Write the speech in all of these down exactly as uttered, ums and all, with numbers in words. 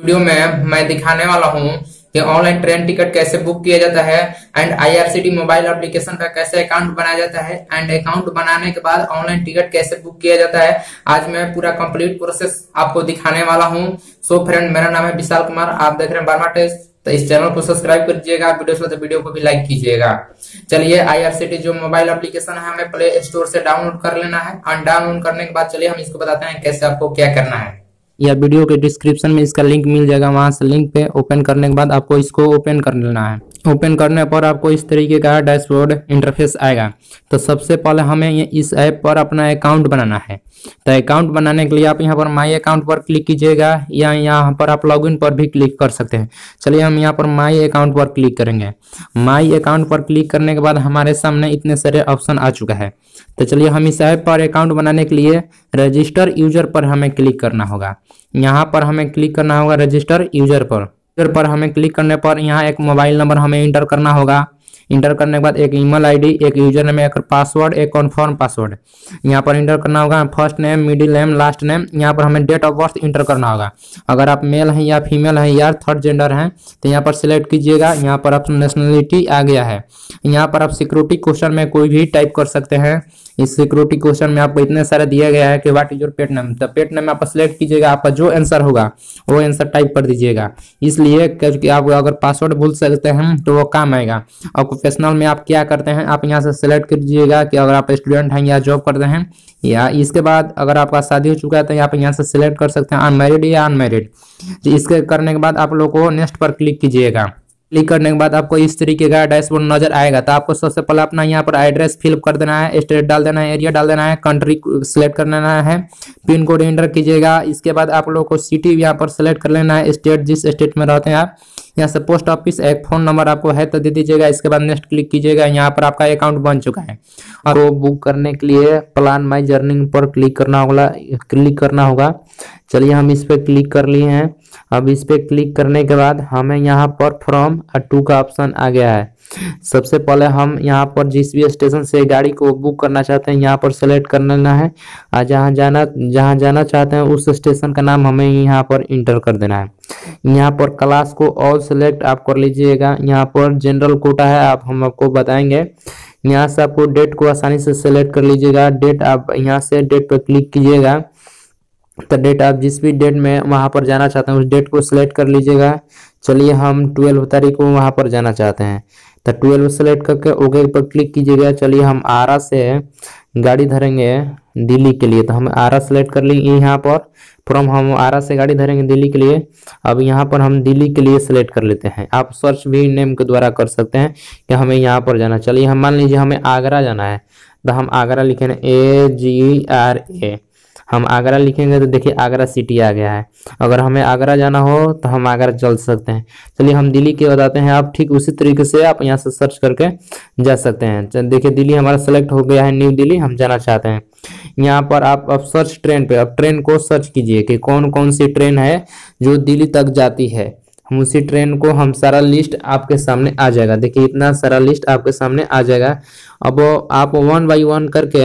Video में मैं दिखाने वाला हूं कि ऑनलाइन ट्रेन टिकट कैसे बुक किया जाता है एंड आईआरसीटी मोबाइल एप्लीकेशन का कैसे अकाउंट बनाया जाता है एंड अकाउंट बनाने के बाद ऑनलाइन टिकट कैसे बुक किया जाता है। आज मैं पूरा कंप्लीट प्रोसेस आपको दिखाने वाला हूं। सो फ्रेंड, मेरा नाम है विशाल कुमार, आप देख रहे हैं बारमा टेस्ट। तो इस चैनल को सब्सक्राइब कीजिएगा, वीडियो से तो वीडियो को भी लाइक कीजिएगा। चलिए, आईआरसीटी जो मोबाइल एप्लीकेशन है हमें प्ले स्टोर से डाउनलोड कर लेना है और डाउनलोड करने के बाद चलिए हम इसको बताते हैं कैसे आपको क्या करना है। या वीडियो के डिस्क्रिप्शन में इसका लिंक मिल जाएगा, वहां से लिंक पे ओपन करने के बाद आपको इसको ओपन कर लेना है। ओपन करने पर आपको इस तरीके का डैशबोर्ड इंटरफेस आएगा। तो सबसे पहले हमें ये इस ऐप पर अपना अकाउंट बनाना है। तो अकाउंट बनाने के लिए आप यहाँ पर माई अकाउंट पर क्लिक कीजिएगा या यहाँ पर आप लॉगिन पर भी क्लिक कर सकते हैं। चलिए हम यहाँ पर माई अकाउंट पर क्लिक करेंगे। माई अकाउंट पर क्लिक करने के बाद हमारे सामने इतने सारे ऑप्शन आ चुका है। तो चलिए हम इस ऐप पर अकाउंट बनाने के लिए रजिस्टर यूजर पर हमें क्लिक करना होगा। यहाँ पर हमें क्लिक करना होगा रजिस्टर यूजर पर। यूजर पर हमें क्लिक करने पर यहाँ एक मोबाइल नंबर हमें इंटर करना होगा। इंटर करने के बाद एक ईमेल आईडी, एक यूजर नेम, एक पासवर्ड, एक कन्फर्म पासवर्ड यहाँ पर इंटर करना होगा। First name, middle name, last name. यहाँ पर हमें डेट ऑफ बर्थ इंटर करना होगा। अगर आप मेल हैं या फीमेल हैं या थर्ड जेंडर हैं तो यहाँ पर सिलेक्ट कीजिएगा। यहाँ पर आप नेशनलिटी आ गया है। यहाँ पर आप सिक्योरिटी क्वेश्चन में कोई भी टाइप कर सकते हैं। इस सिक्योरिटी क्वेश्चन में आपको इतने सारे दिया गया है कि what is your pet name. तो पेट नेम आप सिलेक्ट कीजिएगा, आपका जो आंसर होगा वो आंसर टाइप कर दीजिएगा। इसलिए क्योंकि आप अगर पासवर्ड भूल सकते हैं तो वो काम आएगा। और प्रोफेशनल में आप क्या करते हैं आप यहाँ से सिलेक्ट कीजिएगा कि अगर आप स्टूडेंट हैं या जॉब करते हैं, या इसके बाद अगर आपका शादी हो चुका है तो आप यहाँ से सिलेक्ट कर सकते हैं अनमैरिड या अनमैरिड। इसके करने के बाद आप लोग को नेक्स्ट पर क्लिक कीजिएगा। क्लिक करने के बाद आपको इस तरीके का डैशबोर्ड नजर आएगा। तो आपको सबसे पहले अपना यहाँ पर एड्रेस फिल कर देना है, स्टेट डाल देना है, एरिया डाल देना है, कंट्री सेलेक्ट कर लेना है, पिन कोड एंटर कीजिएगा। इसके बाद आप लोगों को सिटी यहाँ पर सेलेक्ट कर लेना है, स्टेट जिस स्टेट में रहते हैं आप। यहाँ से पोस्ट ऑफिस, एक फोन नंबर आपको है तो दे दीजिएगा। इसके बाद नेक्स्ट क्लिक कीजिएगा। यहाँ पर आपका अकाउंट बन चुका है। और वो बुक करने के लिए प्लान माई जर्नी पर क्लिक करना होगा क्लिक करना होगा चलिए हम इस पे क्लिक कर लिए हैं। अब इस पे क्लिक करने के बाद हमें यहाँ पर फ्रॉम टू का ऑप्शन आ गया है। सबसे पहले हम यहाँ पर जिस भी स्टेशन से गाड़ी को बुक करना चाहते हैं यहाँ पर सेलेक्ट कर लेना है। और जहाँ जाना जहाँ जाना चाहते हैं उस स्टेशन का नाम हमें यहाँ पर इंटर कर देना है। यहाँ पर क्लास को ऑल सेलेक्ट आप कर लीजिएगा। यहाँ पर जनरल कोटा है, आप हम आपको बताएंगे। यहाँ से आपको डेट को आसानी से सेलेक्ट कर लीजिएगा। डेट आप यहाँ से डेट पर क्लिक कीजिएगा। तो डेट आप जिस भी डेट में वहां पर जाना चाहते हैं उस डेट को सिलेक्ट कर लीजिएगा। चलिए हम ट्वेल्व तारीख को वहां पर जाना चाहते हैं तो ट्वेल्व सेलेक्ट करके ओके पर क्लिक कीजिएगा। चलिए हम आरा से गाड़ी धरेंगे दिल्ली के लिए, तो हम आरा सेलेक्ट कर लिए। यहाँ पर फ्रॉम हम आरा से गाड़ी धरेंगे दिल्ली के लिए। अब यहाँ पर हम दिल्ली के लिए सेलेक्ट कर लेते हैं। आप सर्च भी नेम के द्वारा कर सकते हैं कि हमें यहाँ पर जाना। चलिए हम मान लीजिए हमें आगरा जाना है तो हम आगरा लिखेंगे, ए जी आर ए। हम आगरा लिखेंगे तो देखिए आगरा सिटी आ गया है। अगर हमें आगरा जाना हो तो हम आगरा चल सकते हैं। चलिए हम दिल्ली के बताते हैं। आप ठीक उसी तरीके से आप यहाँ से सर्च करके जा सकते हैं। देखिए दिल्ली हमारा सेलेक्ट हो गया है, न्यू दिल्ली हम जाना चाहते हैं। यहाँ पर आप अब सर्च ट्रेन पे अब ट्रेन को सर्च कीजिए कि कौन कौन सी ट्रेन है जो दिल्ली तक जाती है। हम उसी ट्रेन को हम सारा लिस्ट आपके सामने आ जाएगा। देखिए इतना सारा लिस्ट आपके सामने आ जाएगा। अब आप वन बाई वन करके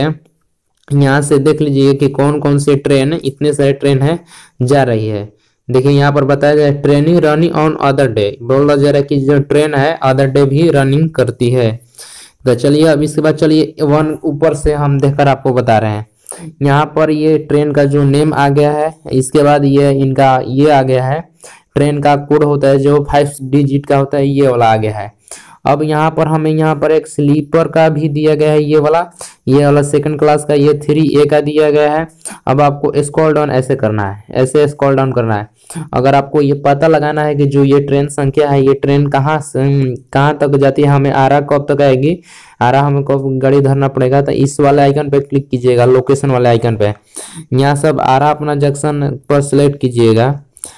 यहाँ से देख लीजिए कि कौन कौन से ट्रेन, इतने सारे ट्रेन है जा रही है। देखिए यहाँ पर बताया जाए training running on other day, बोला जा रहा है कि जो ट्रेन है अदर डे भी रनिंग करती है। तो चलिए अब इसके बाद चलिए वन ऊपर से हम देखकर आपको बता रहे हैं। यहाँ पर ये ट्रेन का जो नेम आ गया है, इसके बाद ये इनका ये आ गया है। ट्रेन का कोड होता है जो फाइव डिजिट का होता है, ये वाला आ गया है। अब यहाँ पर हमें यहाँ पर एक स्लीपर का भी दिया गया है, ये वाला ये वाला सेकंड क्लास का, ये थ्री ए का दिया गया है। अब आपको स्क्रॉल डाउन ऐसे करना है, ऐसे स्क्रॉल डाउन करना है। अगर आपको ये पता लगाना है कि जो ये ट्रेन संख्या है ये ट्रेन कहाँ कहाँ तक जाती है, हमें आरा कब तक आएगी, आरा हमें कब गाड़ी धरना पड़ेगा, तो इस वाले आइकन पे क्लिक कीजिएगा, लोकेशन वाले आइकन पे। यहाँ सब आरा अपना जंक्शन पर सिलेक्ट कीजिएगा।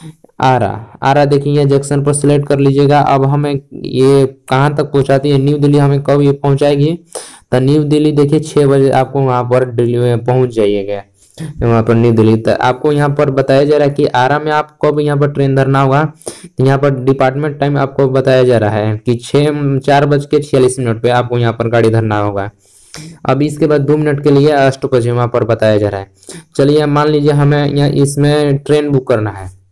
आरा आरा देखिए जंक्शन पर सिलेक्ट कर लीजिएगा। अब हमें ये कहाँ तक पहुँचाती है, न्यू दिल्ली हमें कब ये पहुँचाएगी, तो न्यू दिल्ली देखिए छः बजे आपको वहाँ पर दिल्ली में पहुँच जाइएगा। वहाँ पर न्यू दिल्ली तो आपको यहाँ पर बताया जा रहा है कि आरा में आप कब यहाँ पर ट्रेन धरना होगा। यहाँ पर डिपार्टमेंट टाइम आपको बताया जा रहा है कि छः चार बज के छियालीस मिनट पे आपको यहाँ पर गाड़ी धरना होगा। अब इसके बाद दो मिनट के लिए अष्टपज वहाँ पर बताया जा रहा है। चलिए मान लीजिए हमें यहाँ इसमें ट्रेन बुक करना है।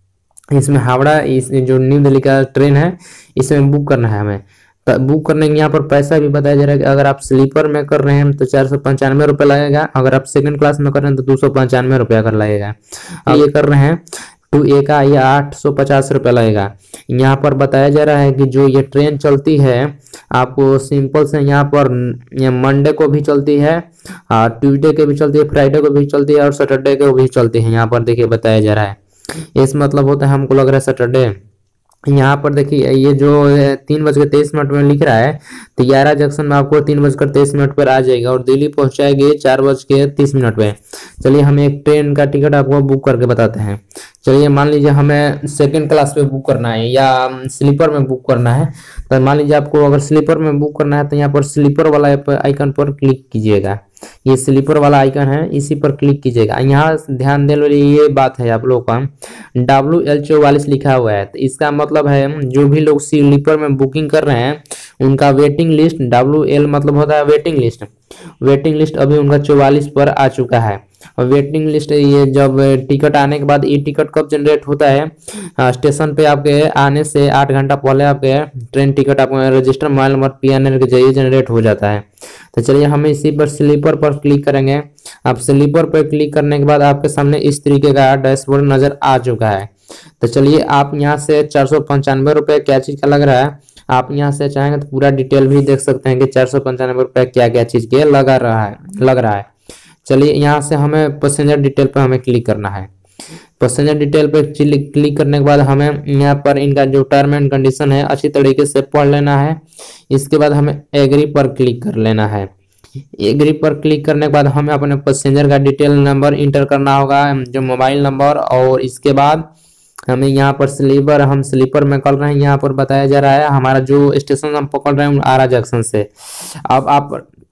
इसमें हावड़ा इस जो न्यू दिल्ली का ट्रेन है इसमें बुक करना है हमें। तो बुक करने के यहाँ पर पैसा भी बताया जा रहा है कि अगर आप स्लीपर में कर रहे हैं तो चार सौ पंचानवे रुपये लगेगा, अगर आप सेकंड क्लास में कर रहे हैं तो दो सौ पंचानवे रुपया अगर लगेगा। अब ये कर रहे हैं टू ए का ये आठ सौ पचास रुपया लगेगा। यहाँ पर बताया जा रहा है कि जो ये ट्रेन चलती है आपको सिंपल से यहाँ पर मंडे को भी चलती है, ट्यूसडे के भी चलती है, फ्राइडे को भी चलती है और सैटरडे को भी चलती है। यहाँ पर देखिए बताया जा रहा है, इस मतलब होता है हमको लग रहा है सैटरडे। यहाँ पर देखिए ये जो तीन बज के तेईस मिनट में लिख रहा है तो ग्यारह जंक्शन में आपको तीन बजकर तेईस मिनट पर आ जाएगा और दिल्ली पहुंचाएगी चार बज के तीस मिनट में। चलिए हम एक ट्रेन का टिकट आपको बुक करके बताते हैं। चलिए मान लीजिए हमें सेकंड क्लास पे बुक करना है या स्लीपर में बुक करना है, तो मान लीजिए आपको अगर स्लीपर में बुक करना है तो यहाँ पर स्लीपर वाला आइकन पर क्लिक कीजिएगा। ये स्लीपर वाला आइकन है, इसी पर क्लिक कीजिएगा। यहाँ ध्यान देने वाली ये बात है आप लोगों का, डब्ल्यू एल चौवालीस लिखा हुआ है तो इसका मतलब है जो भी लोग स्लीपर में बुकिंग कर रहे हैं उनका वेटिंग लिस्ट, डब्ल्यू एल मतलब होता है वेटिंग लिस्ट, वेटिंग लिस्ट अभी उनका चौवालीस पर आ चुका है। और वेटिंग लिस्ट ये जब टिकट आने के बाद ये टिकट कब जनरेट होता है, स्टेशन पे आपके आने से आठ घंटा पहले आपके ट्रेन टिकट आपको register mobile number P N R के जरिए जनरेट हो जाता है। तो चलिए हम इसी पर स्लीपर पर क्लिक करेंगे। आप स्लीपर पर क्लिक करने के बाद आपके सामने इस तरीके का डैशबोर्ड नजर आ चुका है। तो चलिए आप यहाँ से चार सौ पंचानवे रुपये क्या चीज का लग रहा है, आप यहाँ से चाहेंगे तो पूरा डिटेल भी देख सकते हैं कि चार सौ पंचानवे रुपये क्या क्या चीज के लगा रहा है लग रहा है। चलिए यहाँ से हमें पैसेंजर डिटेल पर हमें क्लिक करना है। पैसेंजर डिटेल पर क्लिक करने के बाद हमें यहाँ पर इनका जो टर्म एंड कंडीशन है अच्छी तरीके से पढ़ लेना है। इसके बाद हमें एग्री पर क्लिक कर लेना है। एग्री पर क्लिक करने के बाद हमें अपने पैसेंजर का डिटेल नंबर इंटर करना होगा, जो मोबाइल नंबर, और इसके बाद हमें यहाँ पर स्लीपर, हम स्लीपर में कर रहे हैं, यहाँ पर बताया जा रहा है हमारा जो स्टेशन हम पकड़ रहे हैं आरा जंक्शन से। अब आप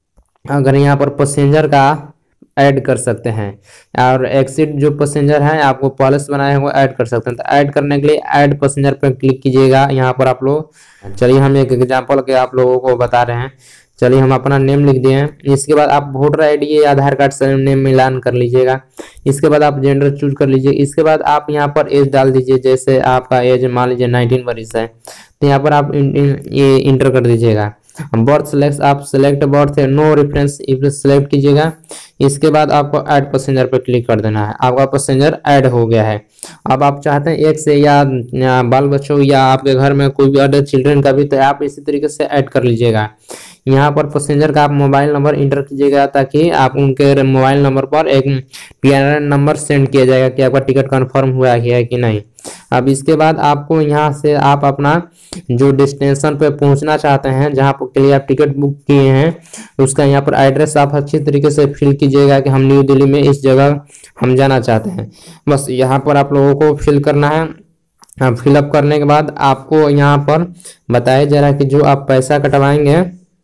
अगर यहाँ पर पैसेंजर का ऐड कर सकते हैं और एक्सिट जो पैसेंजर है आपको पहले से बनाए हुए ऐड कर सकते हैं। तो ऐड करने के लिए ऐड पैसेंजर पर क्लिक कीजिएगा यहाँ पर आप लोग। चलिए हम एक एग्जांपल के आप लोगों को बता रहे हैं। चलिए हम अपना नेम लिख दिए हैं। इसके बाद आप वोटर आईडी या आधार कार्ड से नेम मिलान कर लीजिएगा। इसके बाद आप जेंडर चूज कर लीजिए। इसके बाद आप यहाँ पर एज डाल दीजिए, जैसे आपका एज मान लीजिए नाइनटीन वर्ष है तो यहाँ पर आप ये इंटर कर दीजिएगा। बर्थ सेलेक्ट, आप सेलेक्ट बर्थ है, नो रेफरेंस सेलेक्ट कीजिएगा। इसके बाद आपको ऐड पैसेंजर पर क्लिक कर देना है। आपका पैसेंजर ऐड हो गया है। अब आप चाहते हैं एक से या, या बाल बच्चों या आपके घर में कोई भी अदर चिल्ड्रन का भी, तो आप इसी तरीके से ऐड कर लीजिएगा। यहाँ पर पैसेंजर का आप मोबाइल नंबर इंटर कीजिएगा ताकि आप उनके मोबाइल नंबर पर एक P N R number send किया जाएगा कि आपका टिकट कंफर्म हुआ है कि नहीं। अब इसके बाद आपको यहाँ से आप अपना जो डेस्टिनेशन पे पहुंचना चाहते हैं, जहाँ पर के लिए आप टिकट बुक किए हैं, उसका यहाँ पर एड्रेस आप अच्छी तरीके से फिल कीजिएगा कि हम न्यू दिल्ली में इस जगह हम जाना चाहते हैं। बस यहाँ पर आप लोगों को फिल करना है। फिलअप करने के बाद आपको यहाँ पर बताया जा रहा है कि जो आप पैसा कटवाएंगे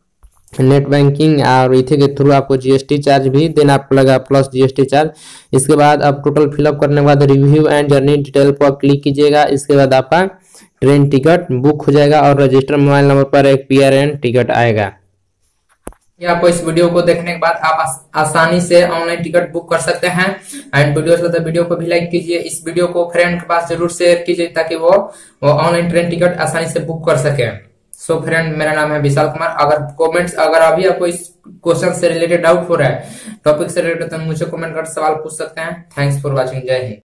नेट बैंकिंग और इथे के थ्रू आपको जीएसटी चार्ज भी देना पड़ेगा प्लस जीएसटी चार्ज। इसके बाद आप टोटल फिलअप करने के बाद रिव्यू एंड जर्नी डिटेल पर क्लिक कीजिएगा। इसके बाद आपका ट्रेन टिकट बुक हो जाएगा और रजिस्टर मोबाइल नंबर पर एक पीआरएन टिकट आएगा। आपको इस वीडियो को देखने के बाद आप आस, आसानी से ऑनलाइन टिकट बुक कर सकते हैं। एंड वीडियो से तो वीडियो को भी लाइक कीजिए, इस वीडियो को फ्रेंड के पास जरूर शेयर कीजिए ताकि वो वो ऑनलाइन ट्रेन टिकट आसानी से बुक कर सके। सो so फ्रेंड, मेरा नाम है विशाल कुमार। अगर कमेंट्स अगर अभी आपको इस क्वेश्चन से रिलेटेड डाउट हो रहा है, टॉपिक से रिलेटेड, तो मुझे कमेंट कर सवाल पूछ सकते हैं। Thanks for watching. जय हिंद।